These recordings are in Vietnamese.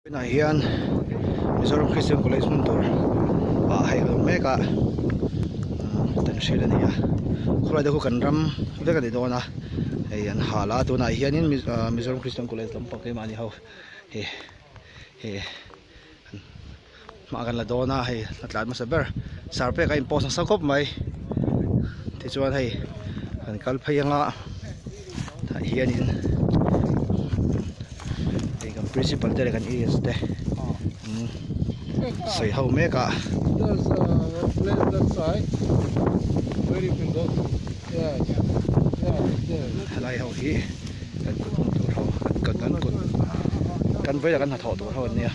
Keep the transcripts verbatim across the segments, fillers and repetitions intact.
Na hian Mizoram Christian College mun tur a hai lo meka Tanhril ania khulai de khu kan ram veka ni dona ei an hala tuna hian in Mizoram Christian College lampak ke mani ho he he ma kan la dona hei hnatlan ma saber sarpe ka impos sa kop mai ti chuan hei kan kal phayanga tha hian in principal there kan is there. So how make a there's a place that side where you can go. Yeah, yeah, yeah. Lai how he kan kun tur ho kan kan kun kan bây giờ kan tho tur ho nia.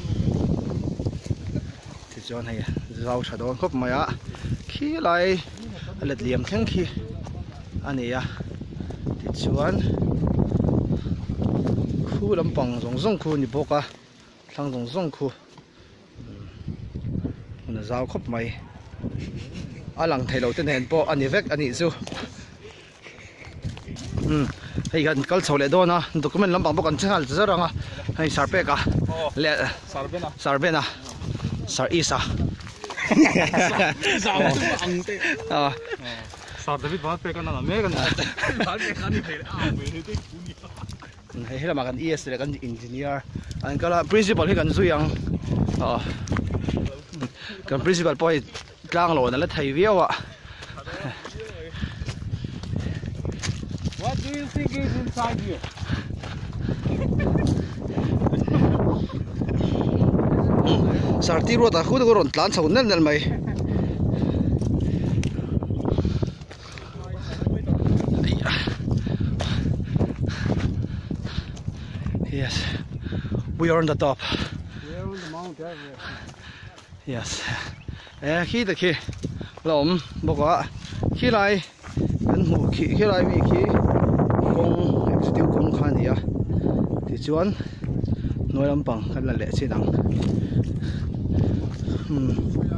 Thì chuan hay rau cha don khop maya khi lai alet liam theng khi ania. Thì chuan khu lâm bằng rong rong khu ni boka thang rong rong khu na zau khop mai alang thailo ten hen po ani vek ani chu um hei gan kal chole do na document lam bang bo kan chal zaranga hei sarpe ka le Sarbena. sarbena sar isa ah Sar David baat pe kana na me kan baat pe khani phele a me ni te kuni hei hela ma kan es le kan engineer an kala principal hi kan zuyang ah kan principal poi tlang lo na la thai viawa. What do you think is inside here? Sarti ro ta khud goron tlan chau nel nel mai yes we are on the top. We are on the Mount Everest. Yes eh khi ta khi lom bokwa khi lai kan hu khi khi lai mi khi kong executive kong khania ti chuan noi lampang kan la le chinang hmm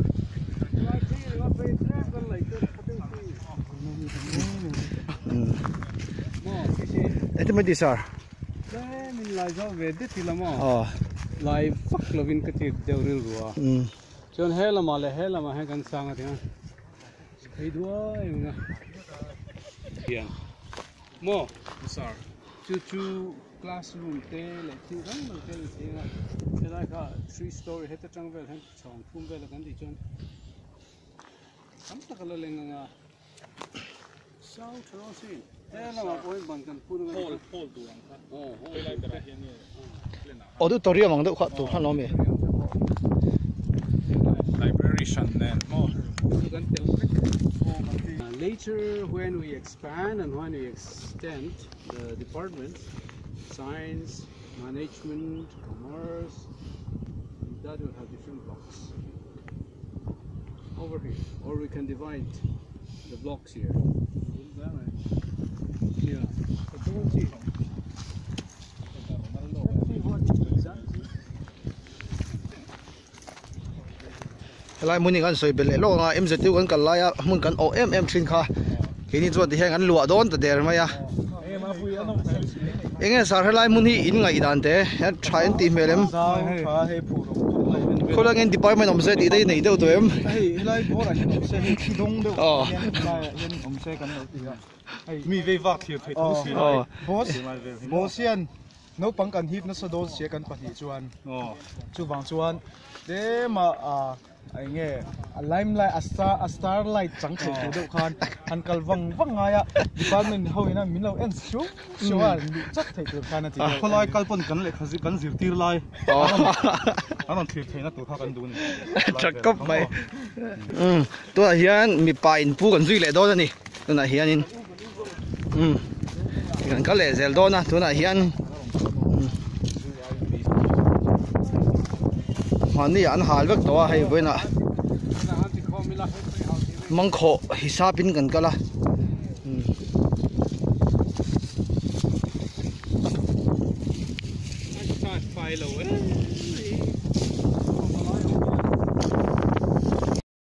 etimadi sir min lai zo ve de tilama oh lai fak lovin ka ti deuril ruwa hmm chon helama le helama he kan sanga thia ei duai nga hian mo sir chu chu classroom te le chu rang mang te le nga te lai ka three story heta tangvel han chong thum vel kan di chon am ta kala lenga nga sau trosin helama point ban kan pun nga hol hol du ang ka oh hol lai bera hian ni auditorium ang do kha tu han lo me library shan then more. Later, when we expand and when we extend the departments, science, management, commerce, that will have different blocks over here, or we can divide the blocks here. Yeah. lai mun kan soi bel lo nga M Z T kan kal la ya mun kan o m m thin kha kini chuan ti heng an lua don ta der ma ya enge sar lai mun hi in ngai dan te ya try an ti melem khola ngen department om se ti dei nei deu to em hey lai bo ra om se hi thidong deu oh yen om se kan lo ti ga mi ve vak thir thai thu si oh boss bossian no pang kan hip na sa don se kan pathi chuan oh chu wang chuan de ma a ai nge a limelight a star a starlight chang thei tu deuh khan an kal wang wang aya department hoina min lo en chu chuan chak thei tu khan ati kholai kalpon kan le khazi kan zir tir lai anon thir theina tu kha kan du ni chak kop mai um to hian mi pa in pu kan zui le do ni tu na hian in um kan ka le zel do na tu na hian mani an hal vek to a hei boina mangkho hisapin kan kala